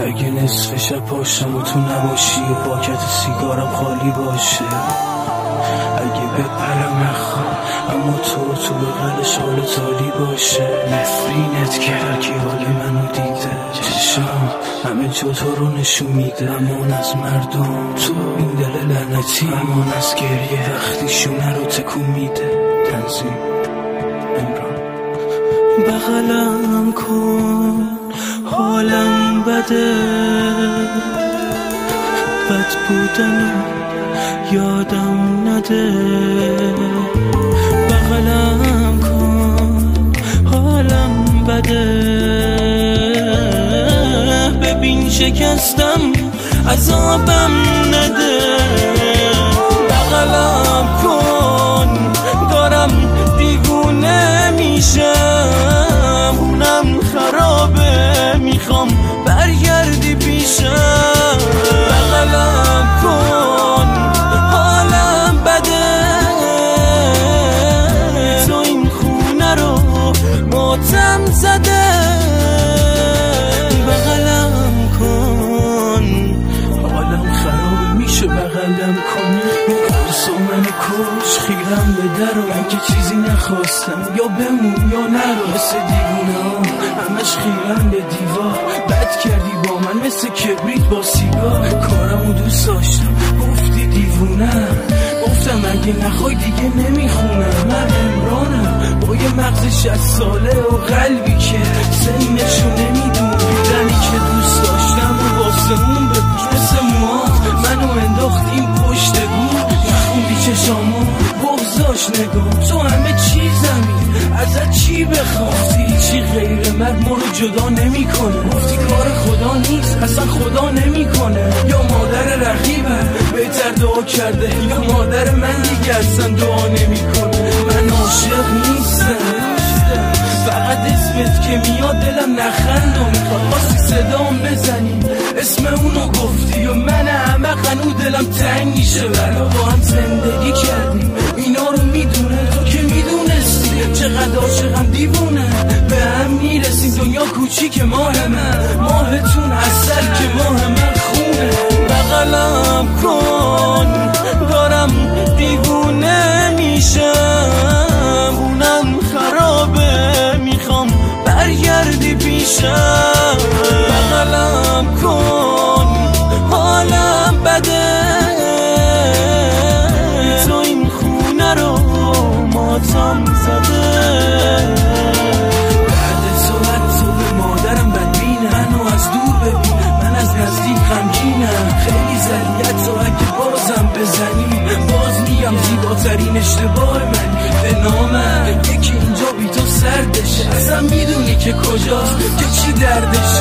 اگه نصف شب پاشم و تو نباشی و پاکت سیگارم خالی باشه، اگه بپرم نخوام اما تو بغلش حال تالی باشه، نفرینت کرد که حال منو دیده، چشم همه جا تو رو نشون میده، امان از مردم تو این دل لعنتی، امان از گریه وقتی شونه رو تکون میده. تنظیم امران. بغلم کن حالم بده، بد بودنو یادم نده، بغلم کن حالم بده، ببین شکستم عذابم نده، بغلم کن دارم دیوونه میشم، خونم خرابه میخوام برگردی پیشم، بغلم کن حالم بده، تو این خونه رو ماتم زده، بغلم کن حالم خرابه میشه بغلم کن، میکرسو من کش خیرم به در و من که چیزی نخواستم، یا بمون یا نرو، مثل دیوونه همش خیرم به دیوار، بد کردی با من مثل کبریت با سیگار، کارمو دوست داشتم گفتی دیوونه، گفتم اگه نخوای دیگه نمیخونم، من امرانم با یه مغز 60 ساله و قلبی که سنشو نمیدون، دیدنی که دوست داشتم و واسمون بپوش، مثل موات منو انداختیم پشت بود، نخوندی چشامو بغضاش نگاه، تو همه چیزمی ازت چی بخواستی، چی غیر مرد ما رو جدا نمی کنه، گفتی کار خدا نیست اصلا خدا نمی کنه، یا مادر رقیبم بهتر دعا کرده، یا مادر من دیگه اصلا دعا نمی کنه، من عاشق نیستم فقط اسمت که میاد دلم نخند و میخواد خواستی صدام بزنی، اسم اونو گفتی و من احمق هنو دلم تنگ میشه، برا با هم زندگی کردیم اینا رو میدونه، تو که میدونستی چقدر عاشقم دیوونه، به هم میرسیم دنیا کوچیک ماه من، ماهتون عسل که ماه من خونه، بغلم کن دارم دیوونه میشم، خونم خرابه میخوام برگردی پیشم، بغلم کن حالم بده، تو این خونه رو ماتم زده، بعد صحبت تو به مادرم بدبینه، منو از دور ببین من از نزدیک غمگینم، خیلی زلیت تو اگه بازم بزنی باز میگم زیباترین اشتباه من به نامم، یکی اینجا بی تو سردشه، اصلا میدونی که کجاست که چی دردشه،